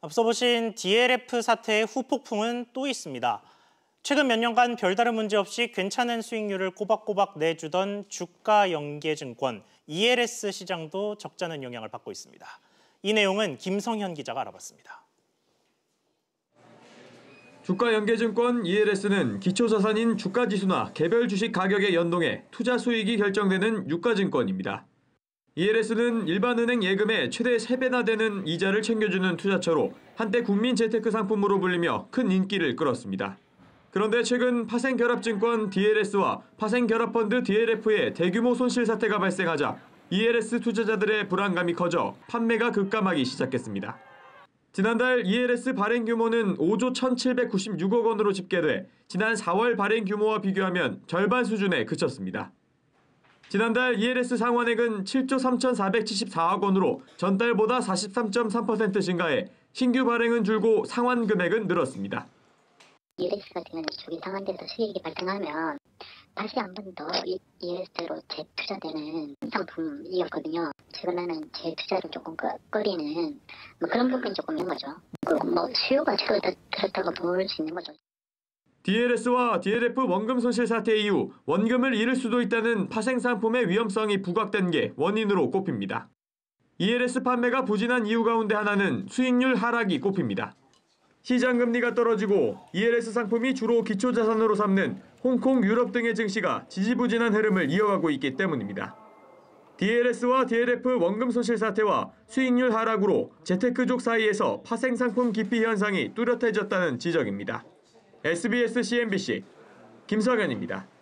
앞서 보신 DLF 사태의 후폭풍은 또 있습니다. 최근 몇 년간 별다른 문제 없이 괜찮은 수익률을 꼬박꼬박 내주던 주가연계증권 ELS 시장도 적잖은 영향을 받고 있습니다. 이 내용은 김성현 기자가 알아봤습니다. 주가연계증권 ELS는 기초자산인 주가지수나 개별 주식 가격에 연동해 투자 수익이 결정되는 유가증권입니다. ELS는 일반은행 예금의 최대 3배나 되는 이자를 챙겨주는 투자처로 한때 국민 재테크 상품으로 불리며 큰 인기를 끌었습니다. 그런데 최근 파생결합증권 DLS와 파생결합펀드 DLF의 대규모 손실 사태가 발생하자 ELS 투자자들의 불안감이 커져 판매가 급감하기 시작했습니다. 지난달 ELS 발행 규모는 5조 1,796억 원으로 집계돼 지난 4월 발행 규모와 비교하면 절반 수준에 그쳤습니다. 지난달 ELS 상환액은 7조 3,474억 원으로 전달보다 43.3% 증가해 신규 발행은 줄고 상환 금액은 늘었습니다. ELS 같은 경우는 주기 상환돼서 수익이 발생하면 다시 한 번 더 ELS로 재투자되는 상품이었거든요. 최근에는 재투자를 조금 꺼리는 그런 부분이 조금 있는 거죠. 수요가 줄었다고 볼 수 있는 거죠. DLS와 DLF 원금 손실 사태 이후 원금을 잃을 수도 있다는 파생 상품의 위험성이 부각된 게 원인으로 꼽힙니다. ELS 판매가 부진한 이유 가운데 하나는 수익률 하락이 꼽힙니다. 시장 금리가 떨어지고 ELS 상품이 주로 기초자산으로 삼는 홍콩, 유럽 등의 증시가 지지부진한 흐름을 이어가고 있기 때문입니다. DLS와 DLF 원금 손실 사태와 수익률 하락으로 재테크족 사이에서 파생 상품 기피 현상이 뚜렷해졌다는 지적입니다. SBS CNBC 김성현입니다.